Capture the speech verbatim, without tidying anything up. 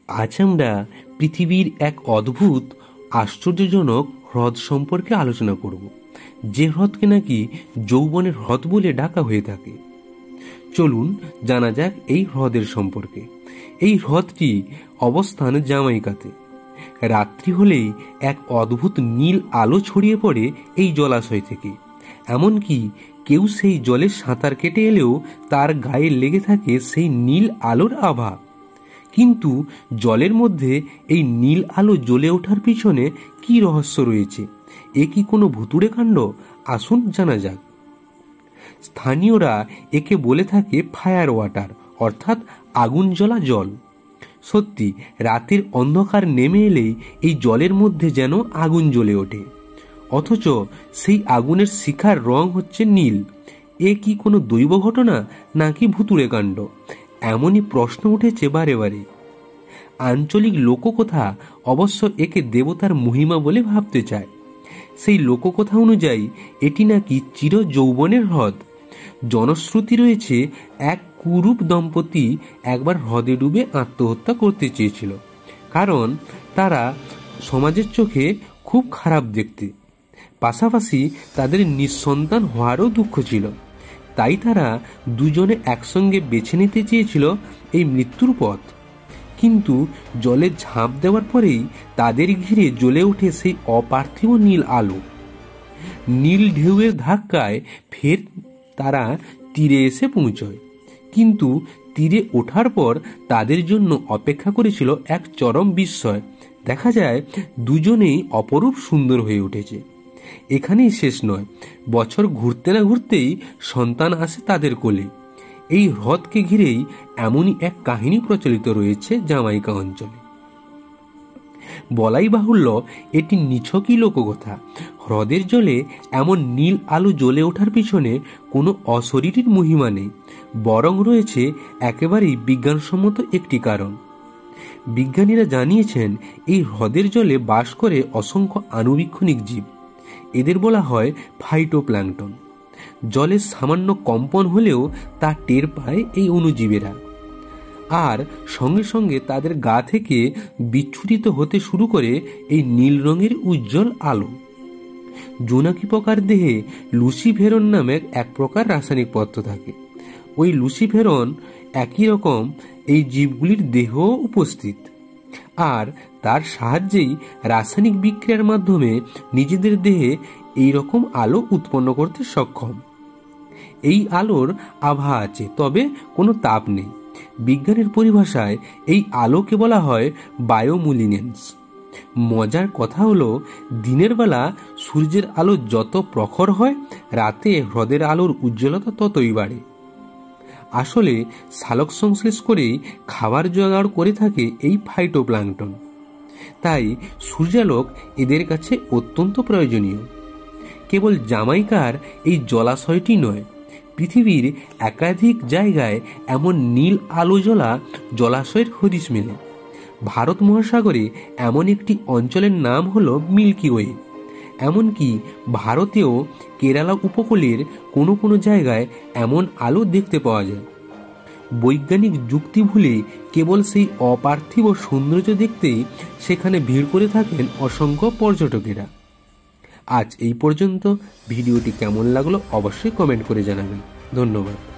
আজ আমরা পৃথিবীর এক অদ্ভুত আশ্চর্যজনক হ্রদ সম্পর্কে আলোচনা করব, যে হ্রদকে নাকি যৌবনের হ্রদ বলে ডাকা হয়ে থাকে। চলুন জানা যাক এই হ্রদের সম্পর্কে। এই হ্রদটি অবস্থান জামাইকাতে। রাত্রি হলেই এক অদ্ভুত নীল আলো ছড়িয়ে পড়ে এই জলাশয় থেকে। এমনকি কেউ সেই জলে সাঁতার কেটে এলেও তার গায়ে লেগে থাকে সেই নীল আলোর আভা। কিন্তু জলের মধ্যে এই নীল আলো জ্বলে ওঠার পিছনে কি রহস্য রয়েছে? এ কি কোনো ভুতুড়ে কাণ্ড? আসুন জানা যাক। স্থানীয়রা একে বলে থাকে ফায়ার ওয়াটার, অর্থাৎ আগুন জ্বলা জল। সত্যি, রাতের অন্ধকার নেমে এলেই এই জলের মধ্যে যেন আগুন জ্বলে ওঠে, অথচ সেই আগুনের শিখার রং হচ্ছে নীল। এ কি কোনো দৈব ঘটনা নাকি ভুতুড়ে কাণ্ড? এমনই প্রশ্ন উঠেছে বারে বারে। আঞ্চলিক লোককথা অবশ্য একে দেবতার মহিমা বলে ভাবতে চায়। সেই লোককথা অনুযায়ী এটি নাকি চির যৌবনের হ্রদ। জনশ্রুতি রয়েছে, এক কুরূপ দম্পতি একবার হ্রদে ডুবে আত্মহত্যা করতে চেয়েছিল, কারণ তারা সমাজের চোখে খুব খারাপ দেখতে, পাশাপাশি তাদের নিঃসন্তান হওয়ারও দুঃখ ছিল। তাই তারা দুজনে একসঙ্গে বেছে নিতে চেয়েছিল এই মৃত্যুর পথ। কিন্তু জলে ঝাঁপ দেওয়ার পরেই তাদের ঘিরে জ্বলে ওঠে সেই অপার্থিব নীল আলো। নীল ঢেউয়ের ধাক্কায় ফের তারা তীরে এসে পৌঁছয়। কিন্তু তীরে ওঠার পর তাদের জন্য অপেক্ষা করেছিল এক চরম বিস্ময়। দেখা যায় দুজনেই অপরূপ সুন্দর হয়ে উঠেছে। এখানেই শেষ নয়, বছর ঘুরতে না ঘুরতেই সন্তান আসে তাদের কোলে। এই হ্রদকে ঘিরেই এমনই এক কাহিনী প্রচলিত রয়েছে জামাইকা অঞ্চলে। বলাই বাহুল্য, এটি নিছকই লোককথা। হ্রদের জলে এমন নীল আলো জ্বলে ওঠার পিছনে কোনো অশরীরীর মহিমা নেই, বরং রয়েছে একেবারেই বিজ্ঞানসম্মত একটি কারণ। বিজ্ঞানীরা জানিয়েছেন, এই হ্রদের জলে বাস করে অসংখ্য আণুবীক্ষণিক জীব। এদের বলা হয় ফাইটোপ্ল্যাঙ্কটন। জলের সামান্য কম্পন হলেও তা টের পায় এই অণুজীবেরা, আর সঙ্গে সঙ্গে তাদের গা থেকে বিচ্ছুরিত হতে শুরু করে এই নীল রঙের উজ্জ্বল আলো। জোনাকি পোকার দেহে লুসিফেরন নামের এক প্রকার রাসায়নিক পদার্থ থাকে। ওই লুসিফেরন একই রকম এই জীবগুলির দেহেও উপস্থিত, আর তার সাহায্যেই রাসায়নিক বিক্রিয়ার মাধ্যমে নিজেদের দেহে এই রকম আলো উৎপন্ন করতে সক্ষম। এই আলোর আভা আছে, তবে কোনো তাপ নেই। বিজ্ঞানের পরিভাষায় এই আলোকে বলা হয় বায়োমুলিনেন্স। মজার কথা হলো, দিনের বেলা সূর্যের আলো যত প্রখর হয়, রাতে হ্রদের আলোর উজ্জ্বলতা ততই বাড়ে। আসলে সালোক সংশ্লেষ করেই খাবার জোগাড় করে থাকে এই ফাইটোপ্ল্যাঙ্কটন, তাই সূর্যালোক এদের কাছে অত্যন্ত প্রয়োজনীয়। কেবল জামাইকার এই জলাশয়টি নয়, পৃথিবীর একাধিক জায়গায় এমন নীল আলো জ্বলা জলাশয়ের হদিশ মেলে। ভারত মহাসাগরে এমন একটি অঞ্চলের নাম হলো মিল্কি ওয়ে। এমনকি ভারতেও কেরালা উপকূলের কোনো কোনো জায়গায় এমন আলো দেখতে পাওয়া যায়। বৈজ্ঞানিক যুক্তি ভুলে কেবল সেই অপার্থিব সৌন্দর্য দেখতেই সেখানে ভিড় করে থাকেন অসংখ্য পর্যটকেরা। আজ এই পর্যন্ত। ভিডিওটি কেমন লাগলো অবশ্যই কমেন্ট করে জানাবেন। ধন্যবাদ।